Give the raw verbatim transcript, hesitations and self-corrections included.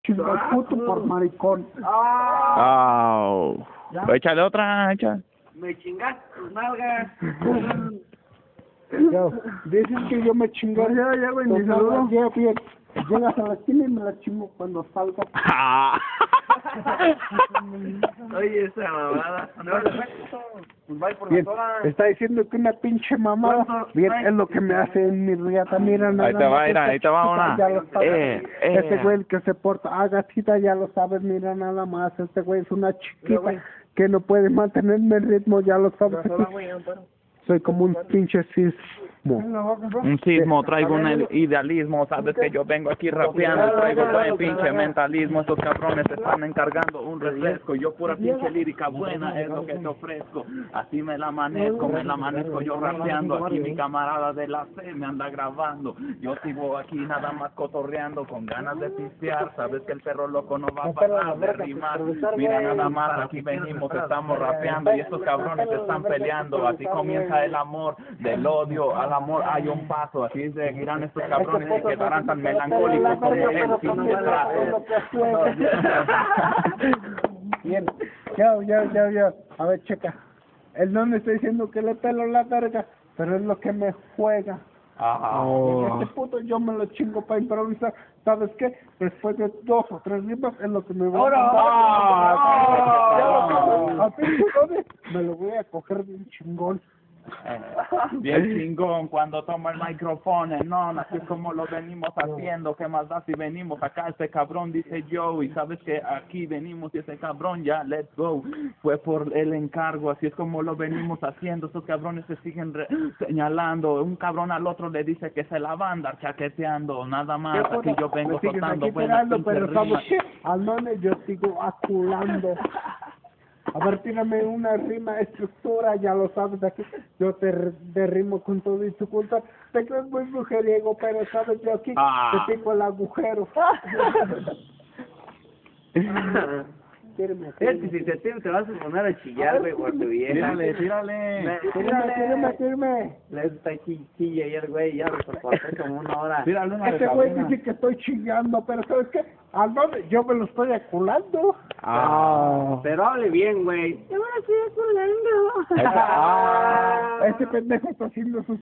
chingo al puto por maricón. Ah. Oh. Échale otra, echa. Me chingaste tus nalgas. Yo, dicen que yo me chingo. Ya, ya, güey, ni Pues, saludo. ya, bien. Llegas a la esquina y me la chingo cuando salga. Oye, esa mamada. No, perfecto. Pues va por Bien, las horas. está diciendo que una pinche mamada. ¿Cuánto? Bien, Ay. es lo que me hace en mi riata. Mira, nada Ahí te va, más mira, esta ahí te va chiquita, una. ya lo sabes. Eh, eh. Ese güey el que se porta, ah, gatita, ya lo sabes, mira nada más. Este güey es una chiquita güey. que no puede mantenerme el ritmo, ya lo sabes. Pero, Aquí. güey, amparo. Soy como un pinche sismo. Un sismo, traigo un idealismo, sabes que yo vengo aquí rapeando, traigo buen pinche mentalismo, estos cabrones se están encargando un refresco, yo pura pinche lírica buena es lo que te ofrezco, así me la amanezco, me la amanezco yo rapeando, aquí mi camarada de la C me anda grabando, yo sigo aquí nada más cotorreando con ganas de pistear, sabes que el perro loco no va a parar de rimar, mira nada más, aquí venimos, estamos rapeando y estos cabrones se están peleando, así comienza el amor, del odio al amor hay un paso, así seguirán estos cabrones y quedarán tan melancólicos como el pinche trato. Bien, ya, ya, ya, ya. A ver, checa. Él no me está diciendo que le pelo la verga, pero es lo que me juega. Ajá. Y este puto yo me lo chingo para improvisar. ¿Sabes qué? Después de dos o tres rimas es lo que me va a mandar. A pinche Tony, me lo voy a coger bien chingón. Eh, bien chingón cuando toma el micrófono, no, así es como lo venimos haciendo, ¿qué más da si venimos acá? Este cabrón dice yo, y sabes que aquí venimos y ese cabrón ya, let's go, fue por el encargo, así es como lo venimos haciendo, estos cabrones se siguen re señalando, un cabrón al otro le dice que se la va a andar chaqueteando, nada más, aquí yo vengo Me sigues soltando aquí buenas tirando, pinches pero ¿sabes rimas. qué? Al none yo sigo aculando. A ver, tírame una rima, estructura, ya lo sabes aquí. Yo te derrimo con todo y tu culpa. Te crees muy mujeriego, pero sabes yo aquí Ah. te pico el agujero. Tírame, Es que si te tiro te vas a poner a chillar, güey, por tu vieja. Tírale, tírale. tírame, tírame, tírame. Le está chilla y el güey ya lo soporté como una hora. Tírale una de Ese güey Sabrina. dice que estoy chingando, pero ¿sabes qué? Al none yo me lo estoy aculando. Ah. Pero hable bien, güey. Yo me lo estoy aculando. Ah. Ese pendejo está haciendo sus